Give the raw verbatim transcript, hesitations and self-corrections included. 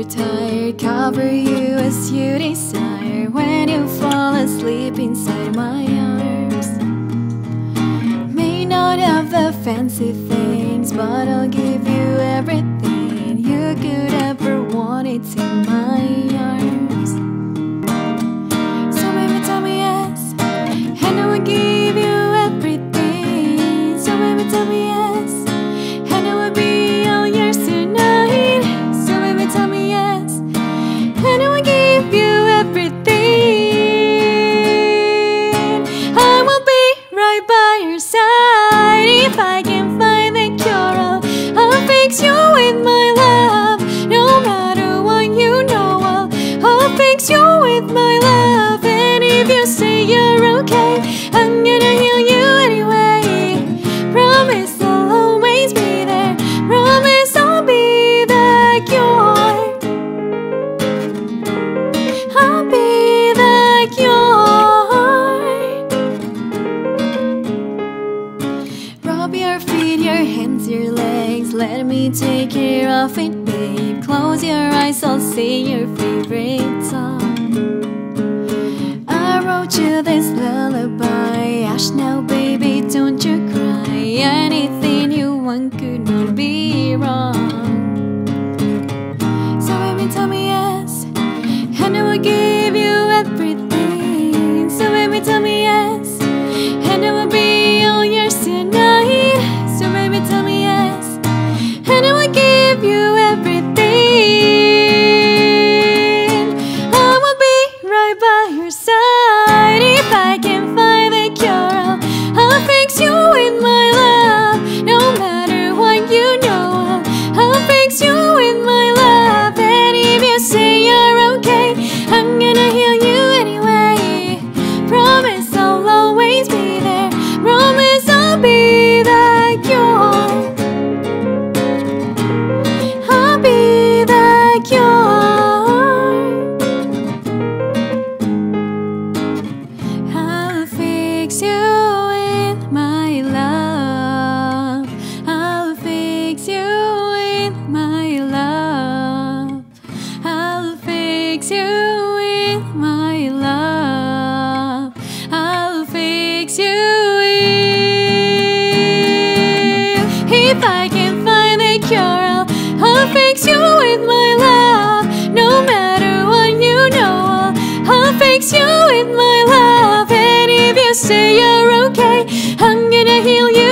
you're tired, cover you as you desire. When you fall asleep inside my arms, may not have the fancy things, but I'll give you everything you could ever want. It's in my arms. So baby, tell me yes, and I will give you everything. So baby, tell me yes, and I will be all yours tonight. So baby, tell me yes, and I will give you everything. I will be right by your side. If I can find the cure, I'll, I'll fix you with my love. No matter what, you know I'll, I'll fix you with my love. And if you say you're okay, I'm gonna heal you anyway. Promise I'll always be there. Promise I'll be the cure. I'll be the cure. Rub your feet, your hands, your legs. Let me take care of it, babe. Close your eyes, I'll sing your favorite song. I wrote you this lullaby. Hush now, baby, don't you cry. Anything you want could not be wrong. So baby, tell me yes, and I will give you everything. So baby, tell me yes, and I will be all yours tonight. So baby, tell me yes, and I will give you everything. I will be right by your side. If I can find the cure, I'll, I'll fix you with my love. No matter what, you know I'll, I'll fix you with my love. And if you say you're okay, I'm gonna heal you anyway. Promise I'll always be there. Promise I'll be the cure. I'll be the cure. I'll fix you with my love. I'll fix you with my love. I'll fix you with my love. I'll fix you with. If I can find the cure, I'll, I'll fix you with my love. No matter what, you know I'll, I'll fix you with my love. And if you say you're okay, I'm gonna heal you